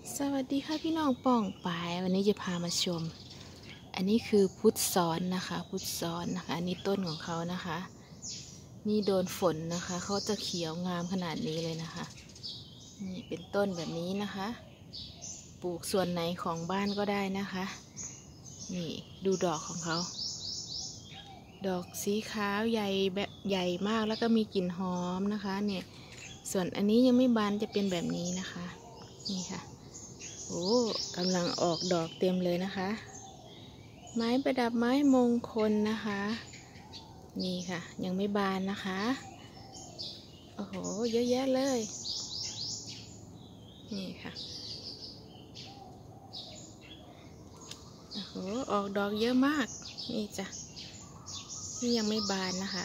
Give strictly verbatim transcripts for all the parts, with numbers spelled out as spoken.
สวัสดีค่ะพี่น้องป่องปายวันนี้จะพามาชมอันนี้คือพุทธซ้อนนะคะพุทธซ้อนนะคะอันนี้ต้นของเขานะคะนี่โดนฝนนะคะเขาจะเขียวงามขนาดนี้เลยนะคะนี่เป็นต้นแบบนี้นะคะปลูกส่วนไหนของบ้านก็ได้นะคะนี่ดูดอกของเขาดอกสีขาวใหญ่แบบใหญ่มากแล้วก็มีกลิ่นหอมนะคะเนี่ยส่วนอันนี้ยังไม่บานจะเป็นแบบนี้นะคะนี่ค่ะโอ้กำลังออกดอกเต็มเลยนะคะไม้ประดับไม้มงคลนะคะนี่ค่ะยังไม่บานนะคะโอ้โหเยอะแยะเลยนี่ค่ะโอ้โหออกดอกเยอะมากนี่จ้ะนี่ยังไม่บานนะคะ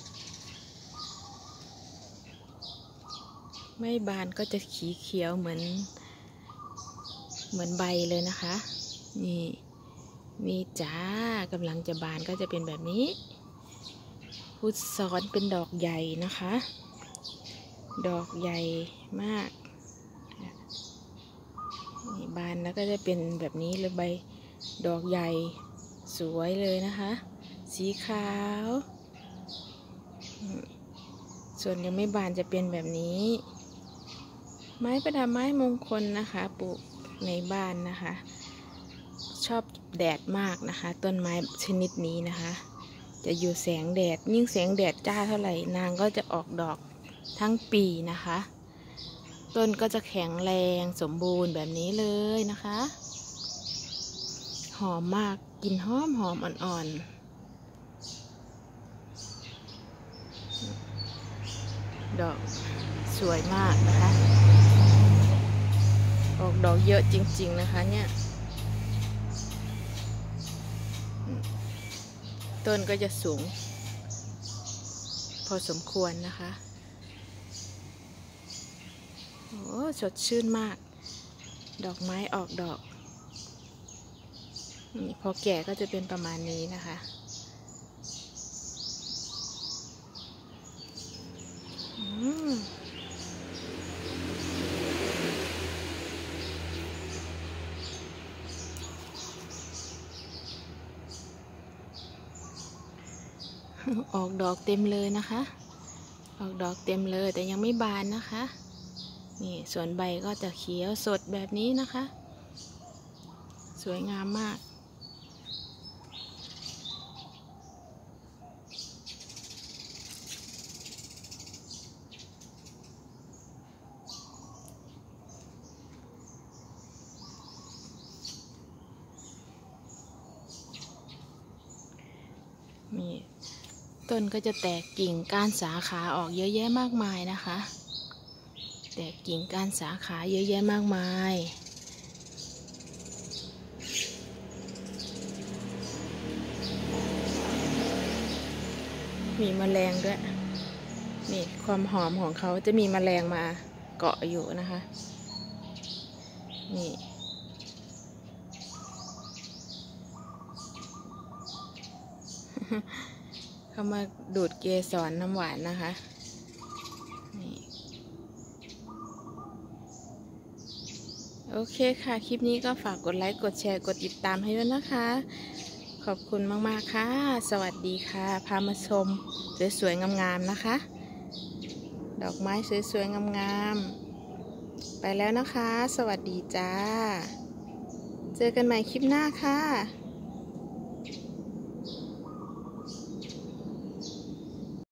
ไม่บานก็จะขีเขียวเหมือนเหมือนใบเลยนะคะนี่นี่จ้ากำลังจะบานก็จะเป็นแบบนี้พุทธซ้อนเป็นดอกใหญ่นะคะดอกใหญ่มากนี่บานแล้วก็จะเป็นแบบนี้เลยใบดอกใหญ่สวยเลยนะคะสีขาวส่วนยังไม่บานจะเป็นแบบนี้ไม้ประดับไม้มงคลนะคะปลูกในบ้านนะคะชอบแดดมากนะคะต้นไม้ชนิดนี้นะคะจะอยู่แสงแดดยิ่งแสงแดดจ้าเท่าไหร่นางก็จะออกดอกทั้งปีนะคะต้นก็จะแข็งแรงสมบูรณ์แบบนี้เลยนะคะหอมมากกลิ่นหอมหอมอ่อนๆดอกสวยมากนะคะออกดอกเยอะจริงๆนะคะเนี่ยต้นก็จะสูงพอสมควรนะคะโอ้สดชื่นมากดอกไม้ออกดอกนี่พอแก่ก็จะเป็นประมาณนี้นะคะอืมออกดอกเต็มเลยนะคะออกดอกเต็มเลยแต่ยังไม่บานนะคะนี่ส่วนใบก็จะเขียวสดแบบนี้นะคะสวยงามมากนี่ต้นก็จะแตกกิ่งก้านสาขาออกเยอะแยะมากมายนะคะแตกกิ่งก้านสาขาเยอะแยะมากมายมีแมลงด้วยนี่ความหอมของเขาจะมีแมลงมาเกาะอยู่นะคะนี่เขามาดูดเกสรน้ำหวานนะคะนี่โอเคค่ะคลิปนี้ก็ฝากกดไลค์กดแชร์กดติดตามให้ด้วยนะคะขอบคุณมากๆค่ะสวัสดีค่ะพามาชมสวยๆงามๆนะคะดอกไม้สวยๆงามๆไปแล้วนะคะสวัสดีจ้าเจอกันใหม่คลิปหน้าค่ะ